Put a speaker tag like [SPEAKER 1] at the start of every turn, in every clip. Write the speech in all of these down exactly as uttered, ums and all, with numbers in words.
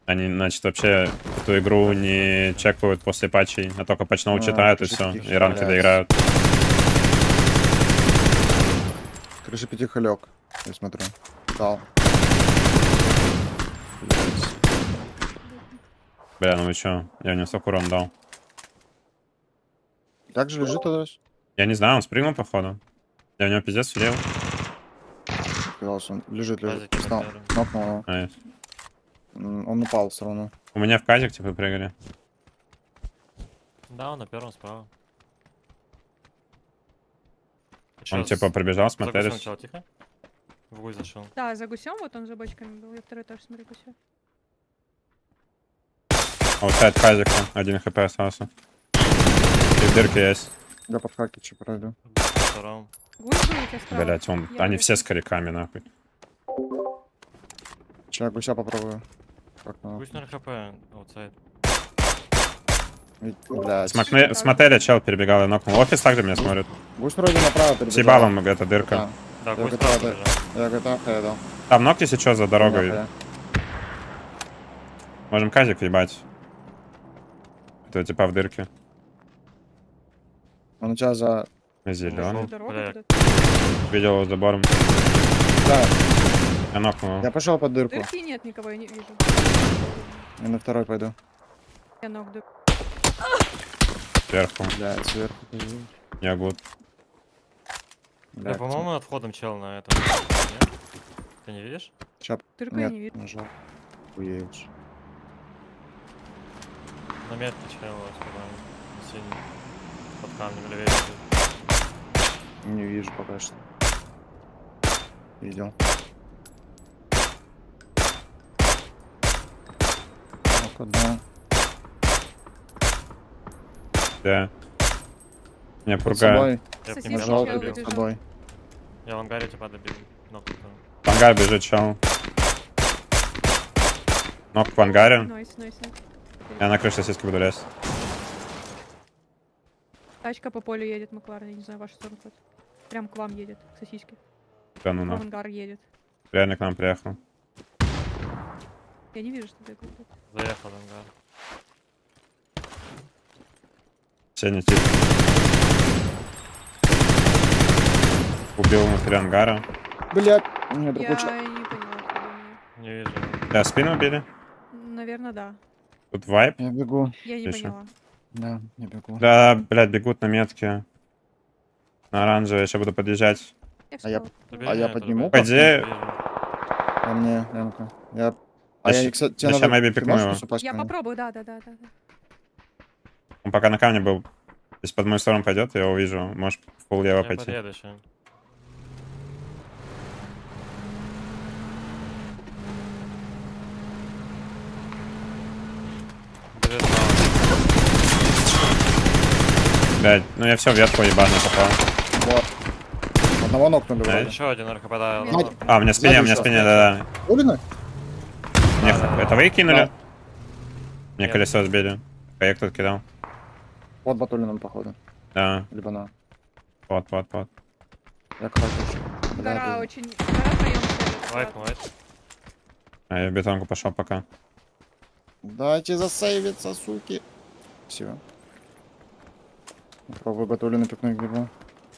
[SPEAKER 1] Они, значит, вообще эту игру не чекают после патчей, а только патчноут читают и все. И ранки доиграют.
[SPEAKER 2] Крыша пятиха лег, я смотрю. Дал.
[SPEAKER 1] Бля, ну вы чё? Я не столько урон дал.
[SPEAKER 2] Как же лежит тогда?
[SPEAKER 1] Я не знаю, он спрыгнул, походу. Я в него пиздец съел.
[SPEAKER 2] Казалось, он лежит, лежит.
[SPEAKER 3] Тазики
[SPEAKER 2] Встал.
[SPEAKER 3] наперед.
[SPEAKER 2] Нокнул его.
[SPEAKER 1] Найс.
[SPEAKER 2] М, Он упал все равно.
[SPEAKER 1] У меня в казик, типа, прыгали.
[SPEAKER 3] Да, он на первом справа.
[SPEAKER 1] Он, типа, пробежал, смотрели.
[SPEAKER 3] Сначала тихо. В гусь зашел.
[SPEAKER 4] Да, за гусем, вот он за бочками был. Я второй тоже смотрю гусем.
[SPEAKER 1] Аутсайд казика, один хп остался. И в дырке есть.
[SPEAKER 2] Я под хакичи пройду.
[SPEAKER 3] Втором.
[SPEAKER 4] Гусь был у тебя справа.
[SPEAKER 1] Блять, он...
[SPEAKER 4] Я
[SPEAKER 1] они
[SPEAKER 4] буду-
[SPEAKER 1] все с коряками, нахуй.
[SPEAKER 2] Сейчас гуся попробую. Как надо.
[SPEAKER 3] Гусь на РХП, аутсайд.
[SPEAKER 2] Блядь.
[SPEAKER 1] Смокне... С мотеля чел перебегал и нокнул. Офис также меня смотрит.
[SPEAKER 2] Гусь вроде направо перебежал.
[SPEAKER 1] Съебал вам эта дырка.
[SPEAKER 2] Да.
[SPEAKER 3] Да,
[SPEAKER 2] Я
[SPEAKER 3] гусь
[SPEAKER 2] готов,
[SPEAKER 3] справа
[SPEAKER 2] да.
[SPEAKER 3] побежал.
[SPEAKER 2] Я готов, я дал.
[SPEAKER 1] Там ног, если что, за дорогой.
[SPEAKER 2] Я-
[SPEAKER 1] Можем казик ебать. Это типа в дырке.
[SPEAKER 2] Он у тебя за...
[SPEAKER 1] Зеленый.
[SPEAKER 4] Дорогу
[SPEAKER 3] Бля.
[SPEAKER 4] куда-то.
[SPEAKER 1] Видел его забором.
[SPEAKER 2] Да,
[SPEAKER 1] Я нокнул.
[SPEAKER 2] я пошел под дырку.
[SPEAKER 4] Дырки нет никого, я не вижу.
[SPEAKER 2] Я на второй пойду.
[SPEAKER 4] Я ног дырку.
[SPEAKER 1] Сверху.
[SPEAKER 2] Блядь, сверху.
[SPEAKER 1] Я гуд.
[SPEAKER 3] Да,
[SPEAKER 2] Блядь,
[SPEAKER 3] по-моему, над входом чел на этом. Нет? Ты не видишь?
[SPEAKER 2] Чап.
[SPEAKER 4] Дырку я
[SPEAKER 2] Нет,
[SPEAKER 4] не вижу.
[SPEAKER 2] нажал. Уедешь.
[SPEAKER 3] На метке чел, сюда. Синий. Под камнем левее.
[SPEAKER 2] Не вижу пока что. Видел. Ну-ка, да.
[SPEAKER 1] Да. Меня
[SPEAKER 2] Под
[SPEAKER 1] пургает.
[SPEAKER 2] собой.
[SPEAKER 3] Я
[SPEAKER 4] Сосиска
[SPEAKER 3] я
[SPEAKER 2] Нажал,
[SPEAKER 4] чел
[SPEAKER 3] добил.
[SPEAKER 2] под
[SPEAKER 4] выбежал.
[SPEAKER 2] собой.
[SPEAKER 3] Я в ангаре типа добил. Нокнутого.
[SPEAKER 1] В ангар бежит чел. Нок в ангаре.
[SPEAKER 4] Найс, найс, найс.
[SPEAKER 1] Я на крыше сосиски буду лезть.
[SPEAKER 4] Тачка по полю едет, Макларен, я не знаю, в вашу сторону ходит. Прям к вам едет, к сосиске.
[SPEAKER 1] Да ну
[SPEAKER 4] В
[SPEAKER 1] на.
[SPEAKER 4] ангар едет.
[SPEAKER 1] Реально к нам приехал.
[SPEAKER 4] Я не вижу, что бегает.
[SPEAKER 3] Заехал в ангар.
[SPEAKER 1] Сеня тип. Убил внутри ангара.
[SPEAKER 2] Блядь, у меня
[SPEAKER 4] Я
[SPEAKER 2] другой чел.
[SPEAKER 4] не поняла, откуда они.
[SPEAKER 3] Не вижу.
[SPEAKER 1] Да, спину убили.
[SPEAKER 4] Наверное, да.
[SPEAKER 1] Тут вайп.
[SPEAKER 2] Я бегу.
[SPEAKER 4] Я не
[SPEAKER 1] Тише.
[SPEAKER 4] поняла.
[SPEAKER 2] Да, я бегу.
[SPEAKER 1] Да, блядь, бегут на метке. На оранжевый, я сейчас буду подъезжать.
[SPEAKER 4] Я
[SPEAKER 2] А я-
[SPEAKER 4] встала.
[SPEAKER 3] Добей
[SPEAKER 2] А я
[SPEAKER 3] меня,
[SPEAKER 2] подниму?
[SPEAKER 3] это
[SPEAKER 1] По
[SPEAKER 3] добей.
[SPEAKER 1] идее-
[SPEAKER 3] Вижу.
[SPEAKER 2] А мне, Эмка. Я... А
[SPEAKER 1] Зачем-
[SPEAKER 2] я, кстати, тебе
[SPEAKER 1] зачем
[SPEAKER 2] надо...
[SPEAKER 1] я
[SPEAKER 2] Ты
[SPEAKER 1] пикну
[SPEAKER 2] можешь
[SPEAKER 1] его?
[SPEAKER 2] наступать
[SPEAKER 4] Я
[SPEAKER 2] ко мне?
[SPEAKER 4] попробую, да, да, да, да. да.
[SPEAKER 1] Он пока на камне был. Если под мою сторону пойдет, я его увижу. Можешь в пол лево
[SPEAKER 3] Я
[SPEAKER 1] пойти.
[SPEAKER 3] подъеду еще. Бежит справа.
[SPEAKER 1] Блядь, ну я все в ветку ебаную попал.
[SPEAKER 2] Вот. Одного нокнули
[SPEAKER 1] Да,
[SPEAKER 2] вроде.
[SPEAKER 3] Еще один РХП, да.
[SPEAKER 4] Нет.
[SPEAKER 3] ладно.
[SPEAKER 1] А, у меня спине, у меня
[SPEAKER 2] Сзади
[SPEAKER 1] спине, да-да.
[SPEAKER 2] Улина?
[SPEAKER 1] Мне
[SPEAKER 3] Да,
[SPEAKER 1] х-
[SPEAKER 3] да,
[SPEAKER 1] Это вы кинули?
[SPEAKER 2] Да.
[SPEAKER 1] Мне
[SPEAKER 3] Нет.
[SPEAKER 1] колесо сбили. Каяк тут кидал.
[SPEAKER 2] Под Батулином, походу.
[SPEAKER 1] Да,
[SPEAKER 2] Либо на.
[SPEAKER 1] вот, вот, вот.
[SPEAKER 2] Я как
[SPEAKER 4] Гора
[SPEAKER 2] Бля,
[SPEAKER 4] очень... Гора вдвоем стоит.
[SPEAKER 3] Вайп, вайп.
[SPEAKER 1] А я в бетонку пошел пока.
[SPEAKER 2] дайте засейвиться, суки. Все. Попробую Батулина пикнуть где-то.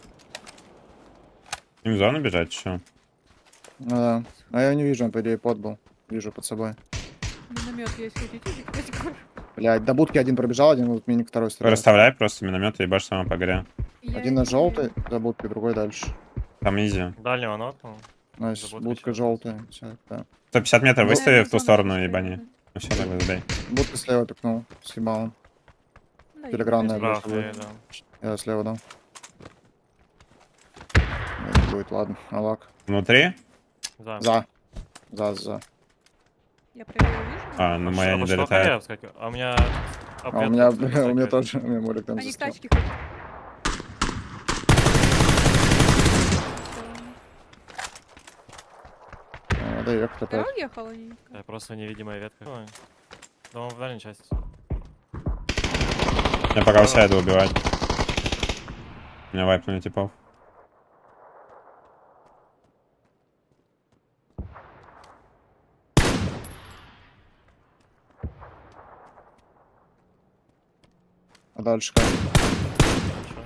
[SPEAKER 1] Им в зону бежать, что?
[SPEAKER 2] Ну да. А я не вижу, он, по идее, под был. Вижу под собой.
[SPEAKER 4] Миномет есть, хотите? Закрыть гору?
[SPEAKER 2] Блядь, до будки один пробежал, один вот миник второй стреляет.
[SPEAKER 1] Расставляй просто миномет и ебашь сама по горе.
[SPEAKER 4] Я
[SPEAKER 2] Один на
[SPEAKER 4] не
[SPEAKER 2] желтый, до будки, другой дальше.
[SPEAKER 1] Там изи.
[SPEAKER 3] Дальнего нокнул.
[SPEAKER 2] Найс,
[SPEAKER 3] За будкой
[SPEAKER 2] будка
[SPEAKER 3] сейчас.
[SPEAKER 2] желтая. Всё, да.
[SPEAKER 1] сто пятьдесят метров
[SPEAKER 2] Ну,
[SPEAKER 1] выстави
[SPEAKER 4] Наверное,
[SPEAKER 1] в ту
[SPEAKER 4] зона
[SPEAKER 1] сторону,
[SPEAKER 4] чистая,
[SPEAKER 1] ебани.
[SPEAKER 4] да.
[SPEAKER 1] Ну все, тогда забей.
[SPEAKER 2] Будка слева пикнул, съебал.
[SPEAKER 4] Да, я
[SPEAKER 2] Телеграмная,
[SPEAKER 4] не знаю.
[SPEAKER 2] блядь,
[SPEAKER 3] Справа,
[SPEAKER 2] будет.
[SPEAKER 3] да.
[SPEAKER 2] Я слева дал. Не будет, ладно. Алак.
[SPEAKER 1] Внутри?
[SPEAKER 3] За.
[SPEAKER 2] За. За, за.
[SPEAKER 4] Я проверю, вижу.
[SPEAKER 1] А, ну моя не
[SPEAKER 3] Обошло
[SPEAKER 1] долетает.
[SPEAKER 3] хая вскакивает. А у меня...
[SPEAKER 2] А у меня, у меня тоже, у меня молик там
[SPEAKER 4] Они к
[SPEAKER 2] застрял.
[SPEAKER 4] тачке ходят.
[SPEAKER 2] А, да, ехать опять.
[SPEAKER 4] Второй ехал, они...
[SPEAKER 3] Я просто невидимая ветка. Ой. Да, он в дальней части.
[SPEAKER 1] Я пока вся иду убивать. У меня вайпнули типов.
[SPEAKER 2] А дальше как?
[SPEAKER 3] Ничего.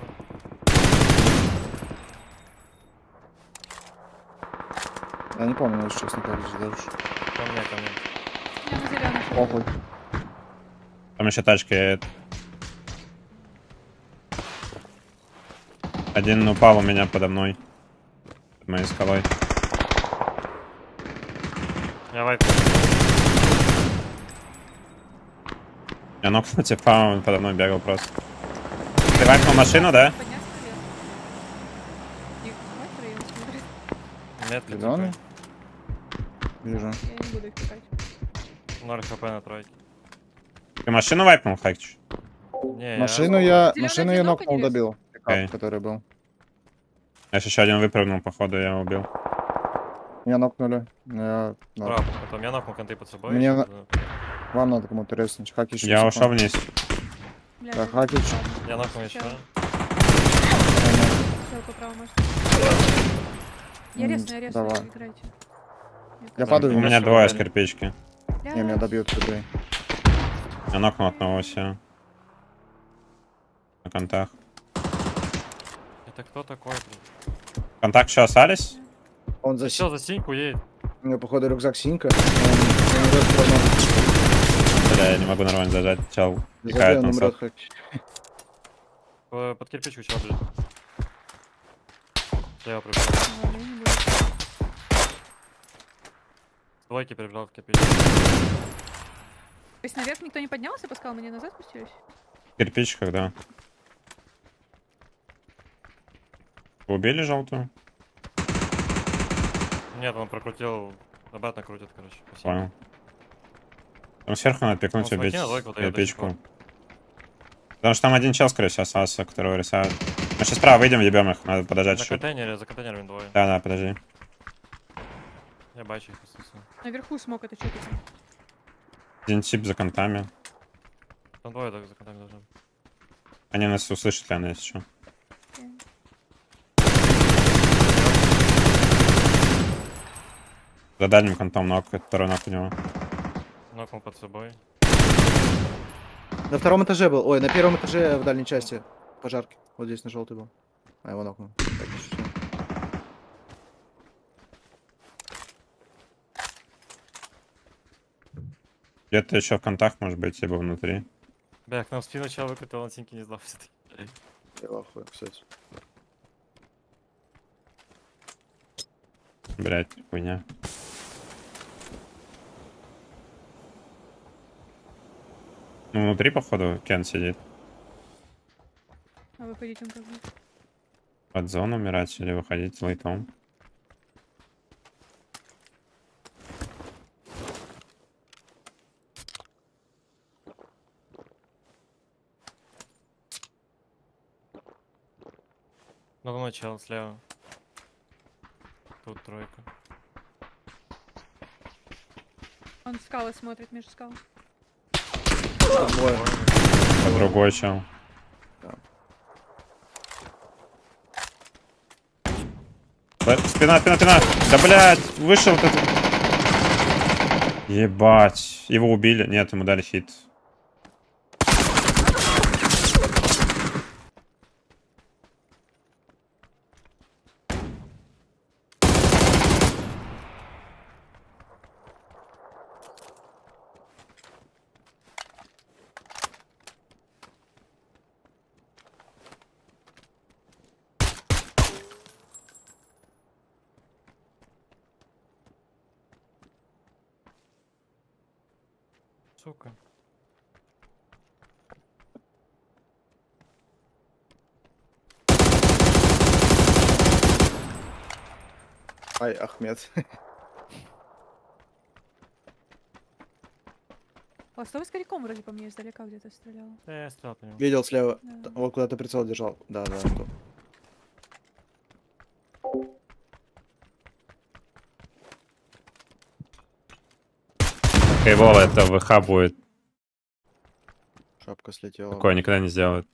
[SPEAKER 2] Я не помню, если честно, как здесь дальше.
[SPEAKER 3] Ко мне, ко мне.
[SPEAKER 4] Я на зеленый.
[SPEAKER 2] Похуй.
[SPEAKER 1] Там еще тачка едет. Один упал у меня подо мной. Под моей скалой.
[SPEAKER 3] Я вайп.
[SPEAKER 1] Я нокнул типа, он подо мной бегал просто. Ты вайпнул машину, да?
[SPEAKER 4] Подняться наверх. И смотри, он смотрит.
[SPEAKER 3] Метки
[SPEAKER 2] Зеленый?
[SPEAKER 3] типа.
[SPEAKER 2] Вижу.
[SPEAKER 4] Я не буду их пикать.
[SPEAKER 3] ноль хп на тройке.
[SPEAKER 1] Ты машину вайпнул, Хайкич?
[SPEAKER 3] Не,
[SPEAKER 2] Машину я,
[SPEAKER 4] Зелёный
[SPEAKER 2] машину я
[SPEAKER 4] одинок
[SPEAKER 2] нокнул,
[SPEAKER 4] или-
[SPEAKER 2] добил. Пикап,
[SPEAKER 1] Окей.
[SPEAKER 2] который был.
[SPEAKER 1] Я еще один выпрыгнул, походу, я его убил.
[SPEAKER 2] Меня нокнули. Я...
[SPEAKER 3] Я...
[SPEAKER 2] да.
[SPEAKER 3] Прав, потом я нокнул конты под собой.
[SPEAKER 2] Мне
[SPEAKER 3] щас,
[SPEAKER 2] на-
[SPEAKER 3] да.
[SPEAKER 2] Вам надо кому-то резнуть. Хаки еще
[SPEAKER 1] Я
[SPEAKER 2] секунд.
[SPEAKER 1] ушел вниз.
[SPEAKER 4] Бля,
[SPEAKER 2] Так,
[SPEAKER 4] я-
[SPEAKER 2] Хакич.
[SPEAKER 4] ладно.
[SPEAKER 3] Я нокнул еще.
[SPEAKER 4] Всё, по правому может. Я
[SPEAKER 2] М,
[SPEAKER 4] резну, я резну,
[SPEAKER 2] давай.
[SPEAKER 4] играйте.
[SPEAKER 2] Я
[SPEAKER 3] Да,
[SPEAKER 2] падаю
[SPEAKER 1] У меня
[SPEAKER 2] вниз.
[SPEAKER 1] двое с кирпички.
[SPEAKER 2] Не, меня добьют туда.
[SPEAKER 1] Я нокнул одного все. На контах.
[SPEAKER 3] Это кто такой, блин?
[SPEAKER 1] Контакт еще остались?
[SPEAKER 2] Он за...
[SPEAKER 3] Все, за синьку едет.
[SPEAKER 2] У меня, походу, рюкзак синька. Он- он идёт всё равно.
[SPEAKER 1] Бля, я не могу нормально зажать. Чел
[SPEAKER 2] Забей,
[SPEAKER 1] пикает
[SPEAKER 2] он
[SPEAKER 1] на
[SPEAKER 2] умрет,
[SPEAKER 1] сад.
[SPEAKER 2] Хаки.
[SPEAKER 3] По- Под кирпичку чел блин. Слева прибежал.
[SPEAKER 4] Ладно, я не буду.
[SPEAKER 3] С двойки прибежал в кирпич.
[SPEAKER 4] То есть наверх никто не поднялся, по скалам они назад спустились?
[SPEAKER 1] В кирпичиках, да. Вы убили желтую?
[SPEAKER 3] Нет, он прокрутил. Обратно крутит, короче. Спасибо.
[SPEAKER 1] Понял. Там сверху надо пикнуть,
[SPEAKER 3] Ну,
[SPEAKER 1] убить
[SPEAKER 3] смоки на двойку дает до сих
[SPEAKER 1] кирпичку. Потому что там один чел, скорее всего, остался, которого рисуют. Мы сейчас справа выйдем, ебем их. Надо подождать
[SPEAKER 3] За
[SPEAKER 1] чуть-чуть.
[SPEAKER 3] контейнере, за контейнером двое.
[SPEAKER 1] Да, да, подожди.
[SPEAKER 3] Я бачу их, естественно.
[SPEAKER 4] Наверху смог это что-то.
[SPEAKER 1] Один тип за контами.
[SPEAKER 3] Там двое так за контейнером должны.
[SPEAKER 1] Они нас услышат, наверное, если что. За дальним контом ног, второй ног у него.
[SPEAKER 3] Нокнул под собой.
[SPEAKER 2] На втором этаже был. Ой, на первом этаже в дальней части пожарки. Вот здесь на желтый был. А его нокнул. Так, еще всё.
[SPEAKER 1] Где-то еще в контах, может быть, либо внутри.
[SPEAKER 3] Бля, к нам в спину чел выкрутил, он синьки не сдал все-таки.
[SPEAKER 2] Я в ахуе, кстати.
[SPEAKER 1] Блять, хуйня. Ну, внутри, походу, Кен сидит.
[SPEAKER 4] А вы пойдите он как бы.
[SPEAKER 1] Под зону умирать или выходить лейтом.
[SPEAKER 3] Надо мной чел слева. Тут тройка.
[SPEAKER 4] Он в скалы смотрит между скал.
[SPEAKER 2] Там двое.
[SPEAKER 1] А другой чел. Э, Спина, спина, спина. Да, блядь, вышел тут. Ебать. Его убили. Нет, ему дали хит.
[SPEAKER 3] Сука.
[SPEAKER 2] Ай, Ахмед.
[SPEAKER 4] Ластовый с коряком вроде по мне издалека где-то стрелял.
[SPEAKER 3] Да, я стрелял по нему.
[SPEAKER 2] Видел слева.
[SPEAKER 4] Да.
[SPEAKER 2] Вот куда-то прицел держал. Да, да. тут.
[SPEAKER 1] Кейвол, это ВХ будет.
[SPEAKER 2] Шапка слетела.
[SPEAKER 1] Такое никогда не сделают.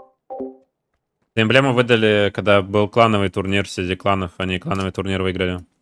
[SPEAKER 1] Эмблему выдали, когда был клановый турнир среди кланов. Они клановый турнир выиграли.